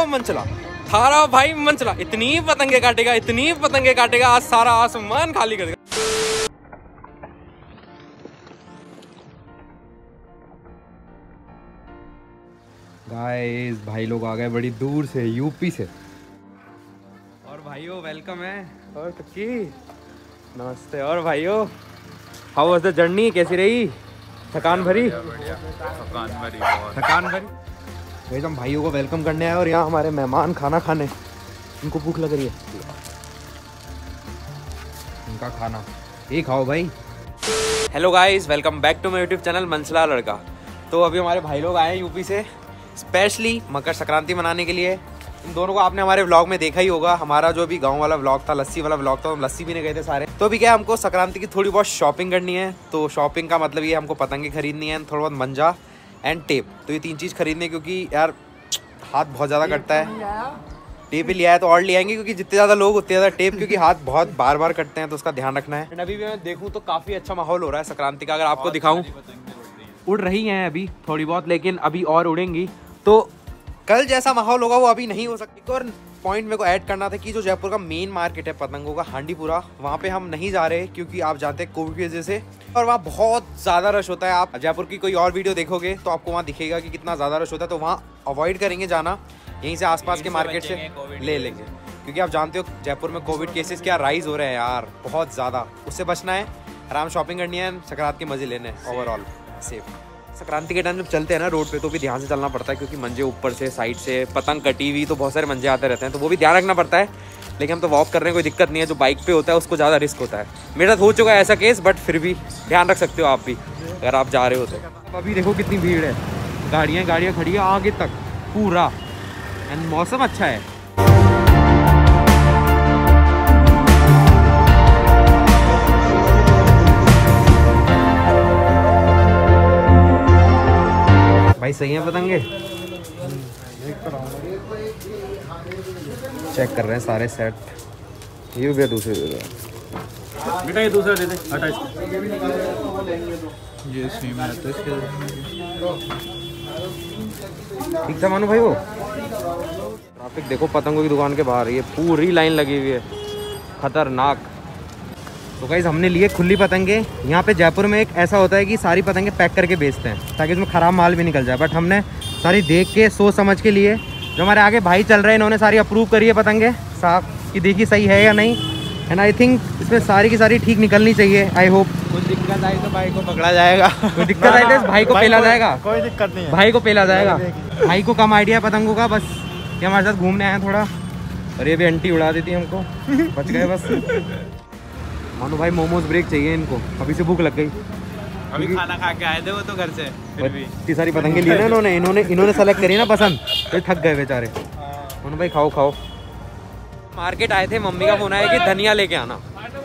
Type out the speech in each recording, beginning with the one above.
मंचला, थारा भाई मंचला। इतनी पतंगे काटेगा, इतनी पतंगे काटेगा, आज सारा आसमान खाली कर देगा। गाइस भाई लोग आ गए बड़ी दूर से, यूपी से। और भाइयों वेलकम है। और टक्की नमस्ते। और भाइयों हाउ वाज द जर्नी, कैसी रही? थकान भरी? थकान भरी। भाई हम भाइयों को वेलकम करने आए और यहाँ हमारे मेहमान खाना खाने, इनको भूख लग रही है, इनका खाना ये खाओ भाई। Hello guys, welcome back to my YouTube channel मंसला लड़का। तो अभी हमारे भाई लोग आए हैं यूपी से स्पेशली मकर संक्रांति मनाने के लिए। इन दोनों को आपने हमारे व्लॉग में देखा ही होगा। हमारा जो अभी गांव वाला व्लॉग था, लस्सी वाला व्लॉग था, हम लस्सी पीने गए थे सारे। तो अभी क्या हमको संक्रांति की थोड़ी बहुत शॉपिंग करनी है। तो शॉपिंग का मतलब ये हमको पतंगे खरीदनी है, थोड़ा बहुत मंजा एंड टेप। तो ये 3 चीज़ खरीदनी है क्योंकि यार हाथ बहुत ज़्यादा कटता है। टेप ही लिया है तो और ले आएंगे क्योंकि जितने ज़्यादा लोग उतने ज़्यादा टेप, क्योंकि हाथ बहुत बार बार कटते हैं तो उसका ध्यान रखना है। अभी भी मैं देखूँ तो काफ़ी अच्छा माहौल हो रहा है संक्रांति का। अगर आपको दिखाऊँ, उड़ रही हैं अभी थोड़ी बहुत, लेकिन अभी और उड़ेंगी। तो कल जैसा माहौल होगा वो अभी नहीं हो सकती। और पॉइंट मेरे को ऐड करना था कि जो जयपुर का मेन मार्केट है पतंगों का, हांडीपुरा, वहाँ पे हम नहीं जा रहे क्योंकि आप जानते हैं कोविड की वजह से, और वहाँ बहुत ज़्यादा रश होता है। आप जयपुर की कोई और वीडियो देखोगे तो आपको वहाँ दिखेगा कि कितना ज़्यादा रश होता है। तो वहाँ अवॉइड करेंगे जाना, यहीं से आसपास के मार्केट से ले लेंगे, क्योंकि आप जानते हो जयपुर में कोविड केसेस क्या राइज हो रहे हैं यार, बहुत ज़्यादा। उससे बचना है, आराम शॉपिंग करनी है, संक्रांति के मजे लेने हैं, ओवरऑल सेफ। संक्रांति के टाइम जब चलते हैं ना रोड पे तो भी ध्यान से चलना पड़ता है, क्योंकि मंजे ऊपर से साइड से पतंग कटी हुई, तो बहुत सारे मंजे आते रहते हैं, तो वो भी ध्यान रखना पड़ता है। लेकिन हम तो वॉक कर रहे हैं, कोई दिक्कत नहीं है। जो बाइक पे होता है उसको ज़्यादा रिस्क होता है। मेरे साथ हो चुका है ऐसा केस, बट फिर भी ध्यान रख सकते हो आप भी अगर आप जा रहे हो तो। अभी देखो कितनी भीड़ है, गाड़ियाँ खड़ी है आगे तक पूरा, एंड मौसम अच्छा है। भाई सही है पतंगे? चेक कर रहे हैं सारे सेट। ये भी दूसरे दे दो बेटा, ये दूसरा दे दे, हटा इसको। ये सेम है तो इसके ठीक था मानो भाई। वो ट्रैफिक देखो पतंगों की दुकान के बाहर, ये पूरी लाइन लगी हुई है, खतरनाक। तो गाइस हमने लिए खुली पतंगे। यहाँ पे जयपुर में एक ऐसा होता है कि सारी पतंगे पैक करके बेचते हैं ताकि उसमें ख़राब माल भी निकल जाए, बट हमने सारी देख के सोच समझ के लिए। जो हमारे आगे भाई चल रहे हैं इन्होंने सारी अप्रूव करी है पतंगे, साफ कि देखी सही है या नहीं। एंड आई थिंक इसमें सारी की सारी ठीक निकलनी चाहिए। आई होप कुछ दिक्कत आई तो भाई को पकड़ा जाएगा। कोई दिक्कत आई तो भाई को पेला जाएगा। कोई दिक्कत नहीं है, भाई को पेला जाएगा। भाई को कम आइडिया है पतंगों का, बस ये हमारे साथ घूमने आए हैं थोड़ा, और ये भी आंटी उड़ा देती है हमको, बच गए बस। मानो भाई मोमोज ब्रेक चाहिए इनको, अभी से भूख लग गई। अभी खाना खा के आए थे वो तो घर से, फिर भी इतनी सारी पतंगे ली ना इन्होंने सेलेक्ट करी ना पसंद, तो थक गए बेचारे। मानो भाई खाओ। मार्केट आए थे, मम्मी का फोन आया कि धनिया लेके आना,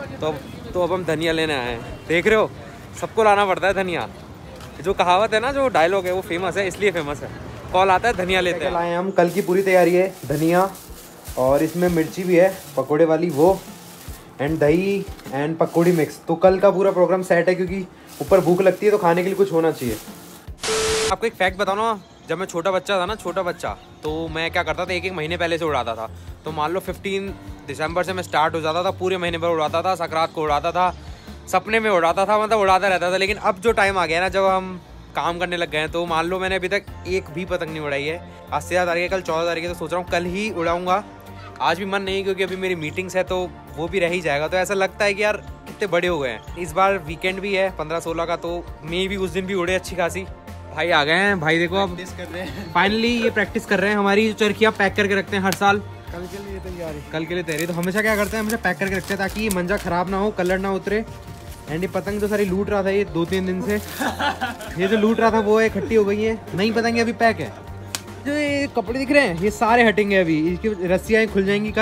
तो अब हम धनिया लेने आए हैं। देख रहे हो सबको लाना पड़ता है धनिया। जो कहावत है ना, जो डायलॉग है वो फेमस है, इसलिए फेमस है। कॉल आता है धनिया लेते हैं। लाए हम, कल की पूरी तैयारी है, धनिया और इसमें मिर्ची भी है पकोड़े वाली वो, एंड दही एंड पकौड़ी मिक्स। तो कल का पूरा प्रोग्राम सेट है, क्योंकि ऊपर भूख लगती है तो खाने के लिए कुछ होना चाहिए। आपको एक फैक्ट बताओ ना, जब मैं छोटा बच्चा तो मैं क्या करता था, एक महीने पहले से उड़ाता था। तो मान लो 15 दिसंबर से मैं स्टार्ट हो जाता था, पूरे महीने भर उड़ाता था, संक्रांत को उड़ाता था, सपने में उड़ाता था, मतलब उड़ाता रहता था। लेकिन अब जो टाइम आ गया ना, जब हम काम करने लग गए हैं, तो मान लो मैंने अभी तक एक भी पतंग नहीं उड़ाई है। आज 13 तारीख है, कल 14 तारीख है, तो सोच रहा हूँ कल ही उड़ाऊँगा। आज भी मन नहीं, क्योंकि अभी मेरी मीटिंग्स है तो वो भी रह ही जाएगा। तो ऐसा लगता है कि यार कितने बड़े हो गए हैं। इस बार वीकेंड भी है 15-16 का, तो मे भी उस दिन भी उड़े अच्छी खासी। भाई आ गए हैं, भाई देखो अब फाइनली ये प्रैक्टिस कर रहे हैं। हमारी चरखियाँ पैक करके रखते हैं हर साल, कल के लिए तैयारी। तो हमेशा क्या करते हैं, हमेशा पैक करके रखते हैं ताकि ये मंजा खराब ना हो, कलर ना उतरे। एंड ये पतंग जो सारी लूट रहा था ये 2-3 दिन से, ये जो लूट रहा था वो इकट्ठी हो गई है। नई पतंगे अभी पैक है। जो ये कपड़े दिख रहे हैं ये सारे हटेंगे अभी, इसकी रस्सियाँ खुल जाएंगी।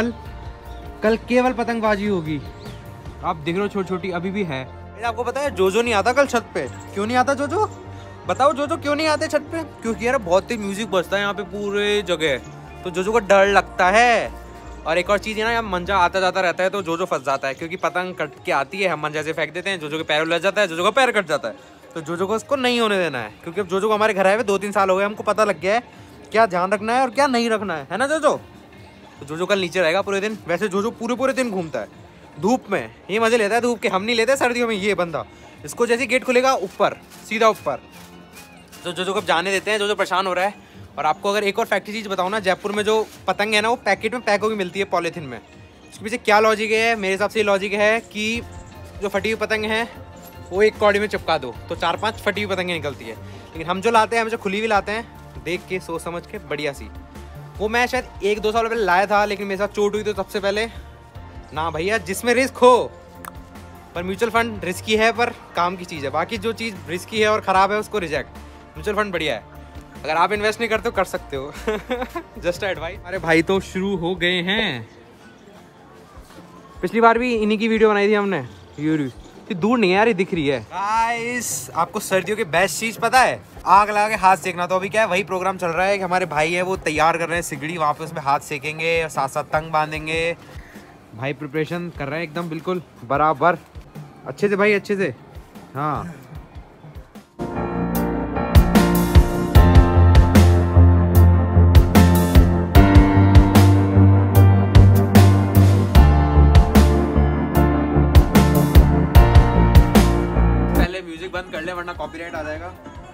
कल केवल पतंगबाजी होगी। आप देख रहे हो छोटी छोटी अभी भी है। आपको पता है जोजो नहीं आता कल छत पे? क्यों नहीं आता जोजो? बताओ जोजो क्यों नहीं आते छत पे? क्योंकि यार बहुत तेज म्यूजिक बजता है यहाँ पे पूरे जगह, तो जोजो को डर लगता है। और एक और चीज़ है ना, यहाँ मंजा आता जाता रहता है तो जोजो फंस जाता है, क्योंकि पतंग कट के आती है, हम मंजा से फेंक देते हैं, जोजो के पैर लग जाता है, जोजो का पैर कट जाता है। तो जोजो को उसको नहीं होने देना है, क्योंकि अब जोजो को हमारे घर आए हुए 2-3 साल हो गए, हमको पता लग गया है क्या ध्यान रखना है और क्या नहीं रखना है ना जोजो? तो जोजो कल नीचे रहेगा पूरे दिन। वैसे जोजो पूरे दिन घूमता है धूप में, ये मजे लेता है धूप के, हम नहीं लेते सर्दियों में। ये बंदा, इसको जैसे गेट खुलेगा ऊपर, सीधा ऊपर। तो जोजो को जाने देते हैं, जोजो परेशान हो रहा है। और आपको अगर एक और फैक्ट्री चीज़ बताऊँ ना, जयपुर में जो पतंग है ना वो पैकेट में पैक होकर मिलती है पॉलीथीन में। इसके पीछे क्या लॉजिक है? मेरे हिसाब से ये लॉजिक है कि जो फटी हुई पतंग है वो एक कौड़ी में चिपका दो तो 4-5 फटी हुई पतंगें निकलती है। लेकिन हम जो लाते हैं, हम जो खुली हुई लाते हैं, देख के सोच समझ के बढ़िया सी। वो मैं शायद 1-2 साल पहले लाया था, लेकिन मेरे साथ चोट हुई तो सबसे पहले ना भैया, जिसमें रिस्क हो। पर म्यूचुअल फंड रिस्की है पर काम की चीज़ है। बाकी जो चीज़ रिस्की है और ख़राब है उसको रिजेक्ट। म्यूचुअल फंड बढ़िया है, अगर आप इन्वेस्ट नहीं करते हो कर सकते हो। Just advice. अरे भाई तो शुरू हो गए हैं। पिछली बार भी इन्हीं की वीडियो बनाई थी हमने। ये दूर नहीं है यार, ये दिख रही है। गाइस आपको सर्दियों के बेस्ट चीज पता है? आग लगा के हाथ सेकना। तो अभी क्या है, वही प्रोग्राम चल रहा है कि हमारे भाई है वो तैयार कर रहे हैं सिगड़ी, वहाँ पे उसमें हाथ सेकेंगे और साथ साथ तंग बांधेंगे। भाई प्रिपरेशन कर रहे हैं एकदम बिल्कुल बराबर, अच्छे से भाई, अच्छे से। हाँ बंद कर ले वरना कॉपीराइट आ जाएगा।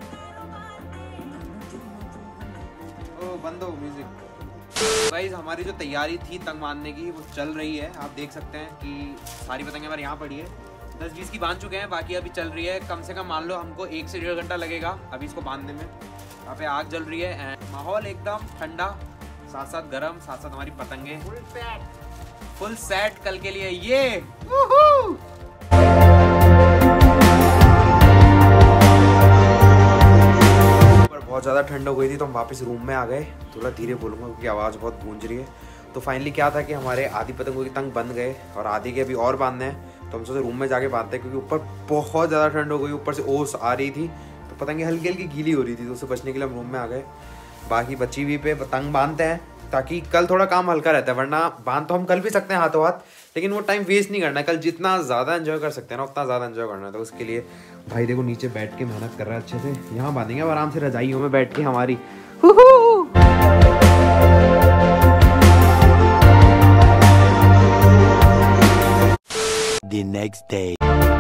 ओ बंद हो म्यूजिक। गाइस हमारी जो तैयारी थी तंग बांधने की वो चल रही है। आप देख सकते हैं कि सारी पतंगें हमारे यहाँ पड़ी है। 10-20 की बांध चुके हैं, बाकी अभी चल रही है। कम से कम मान लो हमको 1 से 1.5 घंटा लगेगा अभी इसको बांधने में। यहाँ पे आग जल रही है एंड माहौल एकदम ठंडा, साथ साथ गर्म, साथ साथ हमारी पतंगे फुल सेट कल के लिए। ये बहुत ज़्यादा ठंड हो गई थी तो हम वापस रूम में आ गए। थोड़ा धीरे बोलूँगा क्योंकि आवाज़ बहुत गूंज रही है। तो फाइनली क्या था कि हमारे आधी पतंगों की तंग बन गए और आधी के अभी और बांधने हैं। तो हम सोचे रूम में जाके बांधते हैं क्योंकि ऊपर बहुत ज़्यादा ठंड हो गई, ऊपर से ओस आ रही थी तो पतंगे हल्की हल्की गीली हो रही थी। तो उससे बचने के लिए हम रूम में आ गए। बाकी बची हुई पे पतंग बांधते हैं ताकि कल थोड़ा काम हल्का रहता है। वरना बांध तो हम कल भी सकते हैं हाथों हाथ, लेकिन वो टाइम वेस्ट नहीं करना है। कल जितना ज़्यादा एंजॉय कर सकते हैं ना उतना ज़्यादा एंजॉय करना है। तो उसके लिए भाई देखो नीचे बैठ के मेहनत कर रहा है अच्छे से। यहाँ बांधेंगे अब आराम से रजाइयों में बैठ के हमारी। The next day.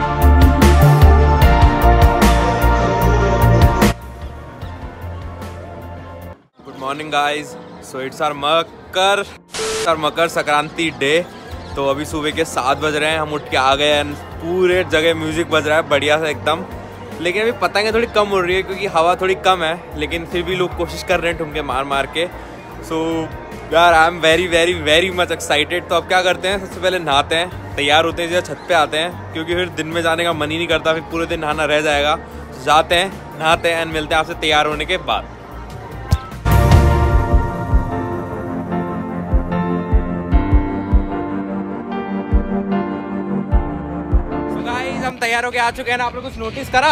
Good morning guys. So it's our Makar Sankranti day. तो अभी सुबह के 7 बज रहे हैं, हम उठ के आ गए हैं। पूरे जगह म्यूजिक बज रहा है बढ़िया सा एकदम। लेकिन अभी पतंगें थोड़ी कम उड़ रही है क्योंकि हवा थोड़ी कम है, लेकिन फिर भी लोग कोशिश कर रहे हैं ठुमके मार मार के। सो यार I am very very very much excited. तो अब क्या करते हैं, सबसे पहले नहाते हैं, तैयार होते हैं, सीधा छत पे आते हैं क्योंकि फिर दिन में जाने का मन ही नहीं करता, फिर पूरे दिन नहाना रह जाएगा। तो जाते हैं, नहाते हैं एंड मिलते हैं आपसे तैयार होने के बाद। हम तैयार होके आ चुके हैं ना। आप लोग कुछ नोटिस करा?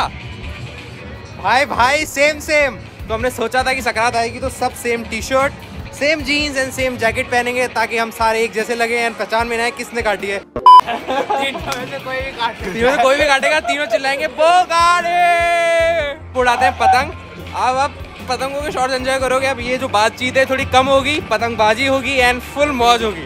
भाई सेम। तो हमने सोचा था कि संक्रांत आएगी तो सब same T shirt, same jeans and same jacket पहनेंगे ताकि हम सारे एक जैसे लगे एंड पहचान में ना किसने काटी है। तीनों में से कोई भी काटेगा, तीनों चिल्लाएंगे वो गाड़े। उड़ाते हैं पतंग। अब पतंगों के शॉट्स एंजॉय करोगे। अब ये जो बातचीत है थोड़ी कम होगी, पतंगबाजी होगी एंड फुल मौज होगी।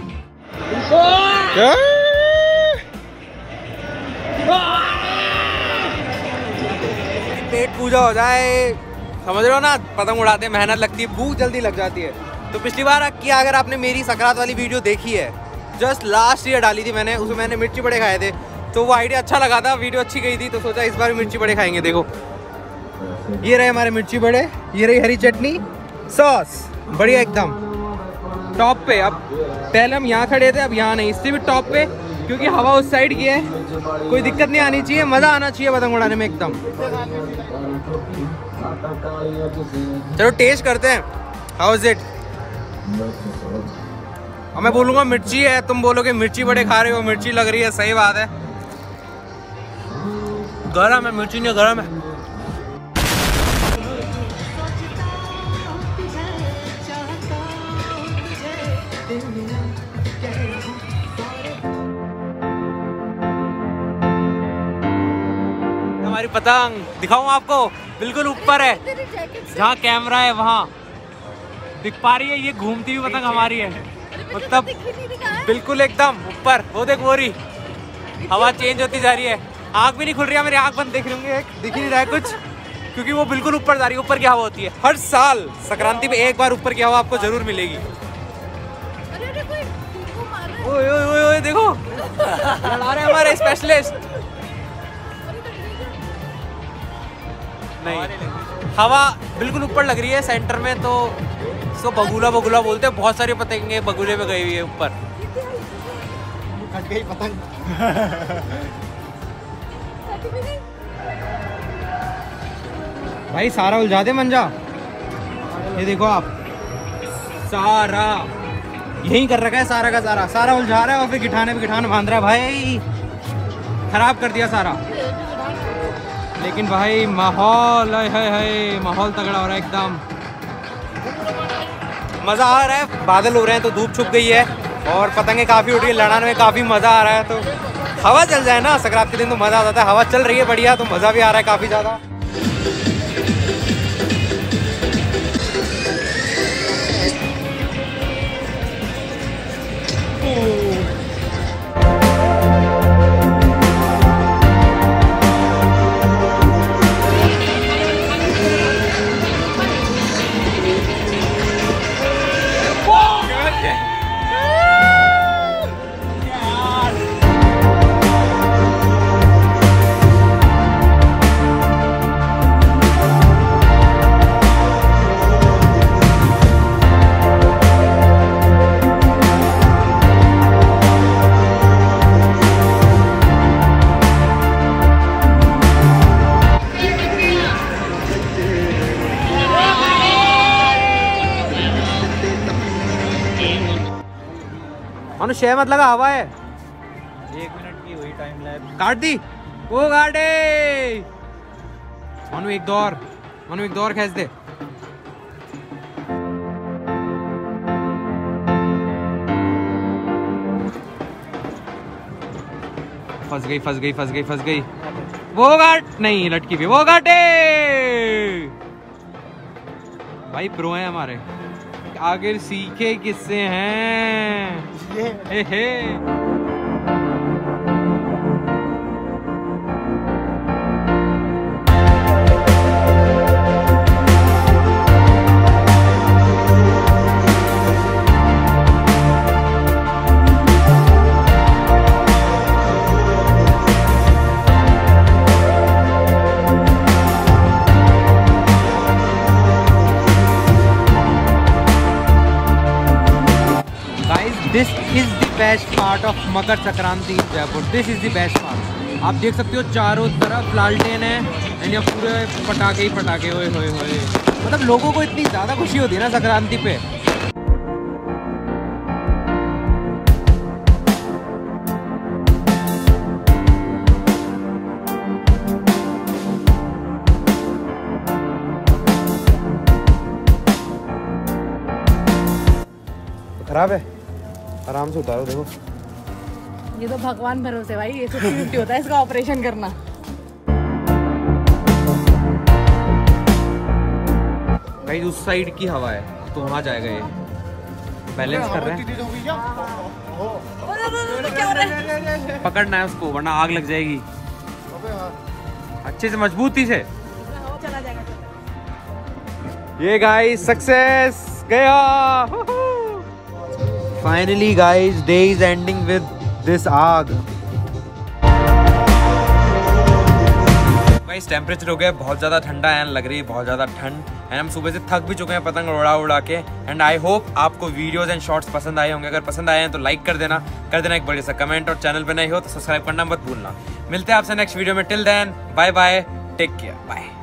पेट पूजा हो जाए, समझ रहे हो ना। पतंग उड़ाते मेहनत लगती है, भूख जल्दी लग जाती है। तो पिछली बार क्या अगर आपने मेरी संक्रांत वाली वीडियो देखी है, जस्ट लास्ट ईयर डाली थी मैंने, उसमें मैंने मिर्ची बड़े खाए थे। तो वो आइडिया अच्छा लगा था, वीडियो अच्छी गई थी, तो सोचा इस बार मिर्ची बड़े खाएंगे। देखो ये रहे हमारे मिर्ची बड़े, ये रही हरी चटनी, सॉस बढ़िया एकदम टॉप पे। अब पहले हम यहाँ खड़े थे, अब यहाँ नहीं, इससे भी टॉप पे क्योंकि हवा उस साइड की है। कोई दिक्कत नहीं आनी चाहिए, मज़ा आना चाहिए पतंग उड़ाने में एकदम। चलो टेस्ट करते हैं, हाउ इज इट। अब मैं बोलूँगा मिर्ची है, तुम बोलोगे मिर्ची बड़े खा रहे हो, मिर्ची लग रही है, सही बात है। गरम है, मिर्ची नहीं गरम है। हमारी पतंग दिखाऊं आपको, बिल्कुल ऊपर है, जहाँ कैमरा है वहाँ। दिख पा रही है, ये घूमती हुई पतंग हमारी है। मतलब बिल्कुल एकदम ऊपर, वो देख वो रही, हवा चेंज होती जा रही है। आँख भी नहीं खुल रही है, मेरी आँख बंद देख रही होंगे, दिख ही नहीं रहा है कुछ, क्योंकि वो बिल्कुल ऊपर जा रही है। ऊपर की हवा होती है, हर साल संक्रांति पे एक बार ऊपर की हवा आपको जरूर मिलेगी। ओए ओए ओए ओए देखो, लड़ा रहे हमारे स्पेशलिस्ट। नहीं, हवा बिल्कुल ऊपर लग रही है सेंटर में, तो इसको बगुला बगुला बोलते हैं। बहुत सारी पतंगे बगुले में गई हुई है ऊपर। कट गई पतंग। भाई सारा उलझा दे मंजा। ये देखो आप, सारा यही कर रखा है, सारा का सारा, सारा उलझा रहा है और फिर गिठाने पे गिठान बांध रहा है। भाई खराब कर दिया सारा। लेकिन भाई माहौल है, माहौल तगड़ा हो रहा है एकदम, मज़ा आ रहा है। बादल हो रहे हैं तो धूप छुप गई है और पतंगे काफ़ी उड़ रही है, लड़ाने में काफ़ी मज़ा आ रहा है। तो हवा चल जाए ना संक्रांति के दिन तो मज़ा आ जाता है। हवा चल रही है बढ़िया, तो मज़ा भी आ रहा है काफ़ी ज़्यादा। मानो शे मत लगा, हवा है। 1 मिनट की हुई टाइम लैप्स। काट दी वो गाड़े। मानो एक दौर, मानो एक दौर खींच दे। फंस गई फंस गई फंस गई फंस गई। वो गाट नहीं, लटकी भी वो गाटे। भाई प्रो है हमारे। आखिर सीखे किससे हैं ये? Hey. This is the best part of Makar Sankranti in Jaipur. This is the best part. आप देख सकते हो चारों तरफ लालटेन है एंड ये पूरे पटाखे ही पटाखे। होए होए होए, मतलब लोगों को इतनी ज़्यादा खुशी होती है ना संक्रांति पे। खराब है, आराम से उतारो। देखो ये तो भगवान भरोसे भाई, ये 50-50 होता है इसका ऑपरेशन करना। भाई उस साइड की हवा है तो वहाँ जाएगा ये। बैलेंस कर रहे हैं, पकड़ना है उसको वरना आग लग जाएगी। अच्छे से मजबूती से। ये गाइस सक्सेस गया। Finally guys, day is ending with this आग। गाइस टेम्परेचर हो गया बहुत ज़्यादा ठंडा है, लग रही है बहुत ज़्यादा ठंड एंड हम सुबह से थक भी चुके हैं पतंग उड़ा उड़ा के। एंड आई होप आपको वीडियोस एंड शॉर्ट्स पसंद आए होंगे। अगर पसंद आए हैं तो लाइक कर देना एक बड़े सा कमेंट, और चैनल पे नए हो तो सब्सक्राइब करना मत भूलना। मिलते हैं आपसे नेक्स्ट वीडियो में। Till then bye bye, take care, bye.